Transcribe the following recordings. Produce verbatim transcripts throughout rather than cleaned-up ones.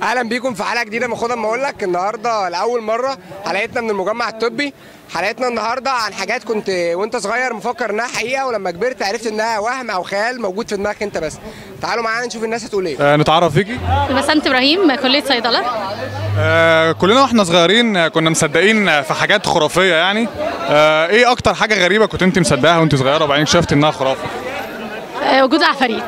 اهلا بيكم في حلقه جديده من خد اما اقول لك. النهارده لاول مره حلقتنا من المجمع الطبي. حلقتنا النهارده عن حاجات كنت وانت صغير مفكر انها حقيقه، ولما كبرت عرفت انها وهم او خيال موجود في دماغك انت بس. تعالوا معانا نشوف الناس هتقول ايه. آه نتعرف فيكي. بسنت ابراهيم، كليه صيدله. آه كلنا واحنا صغيرين كنا مصدقين في حاجات خرافيه يعني. آه ايه اكتر حاجه غريبه كنت انت مصدقاها وانت صغيره وبعدين اكتشفت انها خرافه؟ آه وجود عفاريت.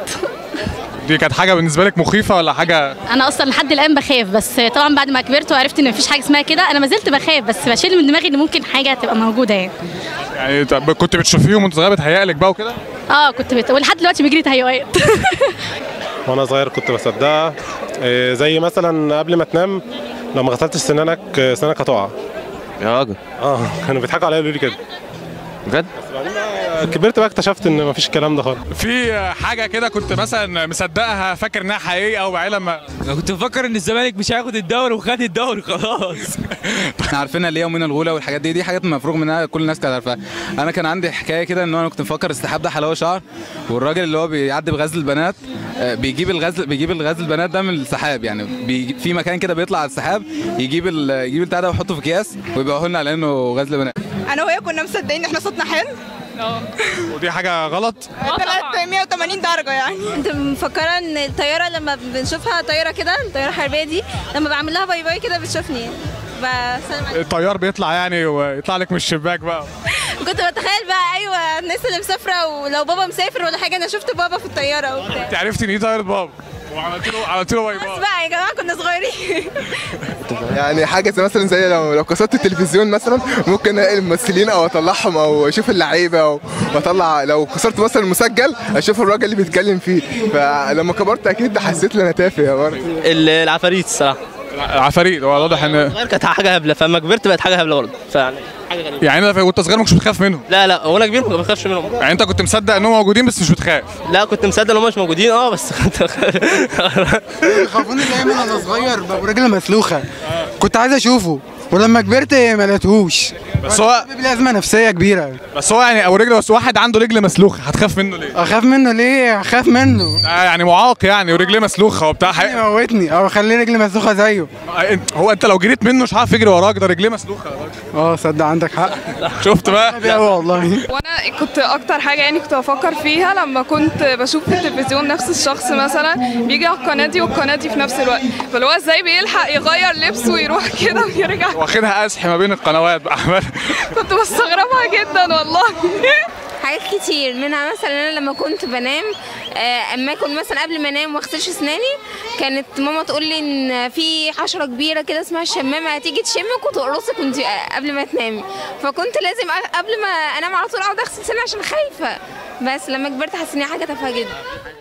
دي كانت حاجه بالنسبه لك مخيفه ولا حاجه؟ انا اصلا لحد الان بخاف، بس طبعا بعد ما كبرت وعرفت ان مفيش حاجه اسمها كده انا ما زلت بخاف، بس بشيل من دماغي ان ممكن حاجه تبقى موجوده يعني. يعني طب كنت بتشوفيهم وانت صغيره بتهيأ لك بقى وكده؟ اه كنت بت... ولحد دلوقتي بيجري تهيؤات. وانا صغير كنت بصدقها، إيه زي مثلا قبل ما تنام لو ما غسلتش سنانك سنانك هتقع. يا راجل اه كانوا بيضحكوا عليا يقولوا لي كده بجد؟ بس بعدين بقى كبرت بقى اكتشفت ان مفيش الكلام ده خالص. في حاجه كده كنت مثلا مصدقها فاكر انها حقيقيه او بعدين لما انا كنت بفكر ان الزمالك مش هياخد الدوري وخد الدوري خلاص. احنا عارفينها اللي هي يومين الغولة والحاجات دي دي حاجات مفروغ منها كل الناس كانت عارفاها. انا كان عندي حكايه كده ان انا كنت مفكر السحاب ده حلاوه شعر، والراجل اللي هو بيعدي بغزل البنات بيجيب الغزل بيجيب الغزل البنات ده من السحاب، يعني بي في مكان كده بيطلع على السحاب يجيب يجيب البتاع ده ويحطه في اكياس ويبيعوه لنا على انه غزل بنات. انا وهي كنا مصدقين ان احنا صوتنا حلو. اه ودي حاجه غلط؟ طلعت مية وتمانين درجه يعني. انت مفكره ان الطياره لما بنشوفها طياره كده الطياره الحربيه دي لما بعمل لها باي باي كده بتشوفني بسلم عليها. الطيار بيطلع يعني ويطلع لك من الشباك بقى. كنت بتخيل بقى ايوه الناس اللي مسافره، ولو بابا مسافر ولا حاجه انا شفت بابا في الطياره وبتاع. انت عرفتي ان ايه طياره بابا وعملت له عملت له باي باي. بس بقى يا جماعه كنا صغيرين. يعني حاجه مثلا زي لو لو كسرت التلفزيون مثلا ممكن الاقي الممثلين او اطلعهم او اشوف اللعيبه واطلع. لو كسرت مثلا المسجل اشوف الراجل اللي بيتكلم فيه. فلما كبرت اكيد حسيت ان انا تافه برضه. العفاريت الصراحه. العفاريت هو واضح ان صغير كانت حاجه هبله، فلما كبرت بقت حاجه هبله برضه، فيعني حاجه غريبه. يعني انت وانت صغير ما كنتش بتخاف منهم؟ لا لا وانا كبير ما بخافش منهم. يعني انت كنت مصدق انهم موجودين بس مش بتخاف؟ لا كنت مصدق ان هم مش موجودين اه بس كنت بيخافوني دايما وانا صغير بابو رجل مسلوخه، كنت عايز اشوفه ولما كبرت ما لقيتهوش. بس هو ليه ازمه نفسيه كبيره. بس هو يعني ابو رجل بس واحد عنده رجل مسلوخه هتخاف منه ليه؟ اخاف منه ليه؟ اخاف منه آه يعني معاق يعني ورجليه مسلوخه وبتاع حق... يموتني او اخليه رجلي مسلوخه زيه. هو انت لو جريت منه مش هعرف يجري وراك، ده رجليه مسلوخه. اه صدق عندك حق. شفت بقى؟ والله. وانا كنت اكتر حاجه يعني كنت بفكر فيها لما كنت بشوف في التلفزيون نفس الشخص مثلا بيجي على القناه دي والقناه دي في نفس الوقت، فاللي هو ازاي بيلحق يغير لبسه ويروح كده ويرجع. واخدها قزح ما بين القنوات بقى. كنت بستغربها جدا والله. حاجات كتير منها مثلا انا لما كنت بنام اما اكون مثلا قبل ما انام واغسلش اسناني كانت ماما تقول لي ان في حشره كبيره كده اسمها الشمامه هتيجي تشمك وتقرصك وانت قبل ما تنامي، فكنت لازم قبل ما انام على طول اقعد اغسل اسناني عشان خايفه. بس لما كبرت حسيت ان هي حاجه تافهه جدا.